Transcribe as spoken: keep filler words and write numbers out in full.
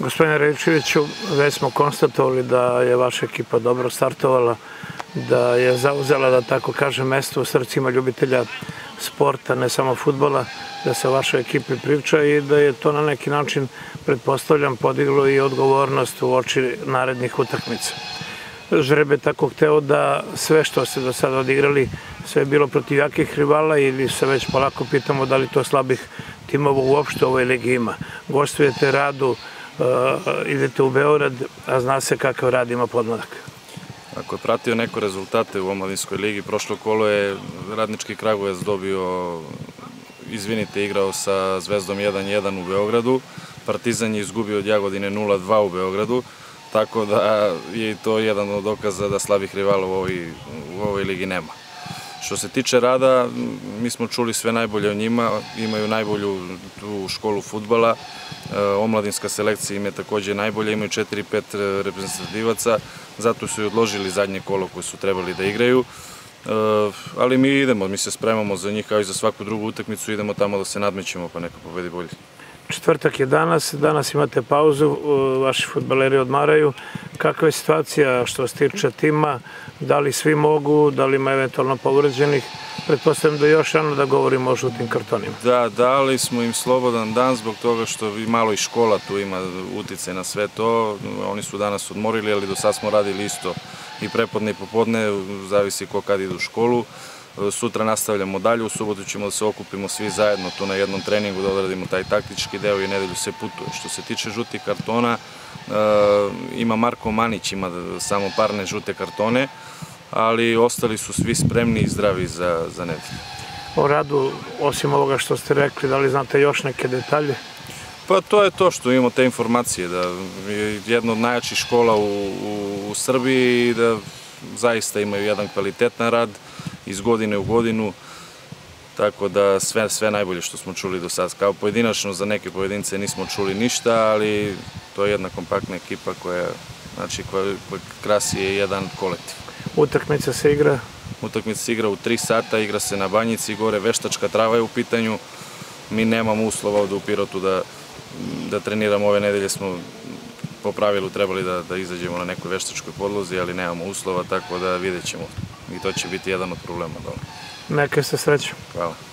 Gospodine Raičeviću, već smo konstatovali da je vaša ekipa dobro startovala, da je zauzela, da tako kažem, mesto u srcima ljubitelja sporta, ne samo fudbala, da se o vašoj ekipi priča i da je to na neki način, pretpostavljam, podiglo i odgovornost u oči narednih utakmica. Žreb je tako hteo da sve što ste do sada odigrali, sve je bilo protiv jakih rivala ili se već polako pitamo da li to slabih timova uopšte u ovoj ligi ima. Gostujete Radu, idete u Beograd, a zna se kakav Rad ima podmladak. Ako je pratio neko rezultate u omladinskoj ligi, prošlo kolo je Radnički Kragujevac dobio, izvinite, igrao sa Zvezdom jedan jedan u Beogradu, Partizan je izgubio od Jagodine nula dva u Beogradu, tako da je to jedan od dokaza da slabih rivala u ovoj, u ovoj ligi nema. Što se tiče Rada, mi smo čuli sve najbolje o njima, imaju najbolju tu školu fudbala, omladinska selekcija im je takođe najbolja, imaju četiri pet reprezentativaca, zato su i odložili zadnje kolo koje su trebali da igraju, ali mi idemo, mi se spremamo za njih kao i za svaku drugu utakmicu, idemo tamo da se nadmećemo pa neka pobedi bolji. Četvrtak je danas, danas imate pauzu, vaši fudbaleri odmaraju. Kakva je situacija što se tiče tima, da li svi mogu, da li ima eventualno povređenih? Pretpostavljam da je još rano da govorimo o žutim kartonima. Da, dali smo im slobodan dan zbog toga što malo i škola tu ima utice na sve to. Oni su danas odmorili, ali do sad smo radili isto i prepodne i popodne, zavisi ko kad ide u školu. Sutra nastavljamo dalje, u subotu ćemo da se okupimo svi zajedno tu na jednom treningu, da odradimo taj taktički deo i nedelju se putuje. Što se tiče žutih kartona, ima Marko Manić, ima samo parne žute kartone, ali ostali su svi spremni i zdravi za, za nedelju. O Radu, osim ovoga što ste rekli, da li znate još neke detalje? Pa to je to što imamo te informacije, da je jedna od najjačih škola u, u, u Srbiji i da zaista imaju jedan kvalitetan rad iz godine u godinu, tako da sve, sve najbolje što smo čuli do sada. Kao pojedinačno za neke pojedince nismo čuli ništa, ali to je jedna kompaktna ekipa koja, znači, koja, koja krasi je jedan kolektiv. Utakmica se igra? Utakmica se igra u tri sata, igra se na Banjici, gore veštačka trava je u pitanju. Mi nemamo uslova ovde u Pirotu da, da treniramo, ove nedelje smo po pravilu trebali da, da izađemo na nekoj veštačkoj podlozi, ali nemamo uslova, tako da vidjet ćemo. I to će biti jedan od problema. Neka se sreća. Hvala.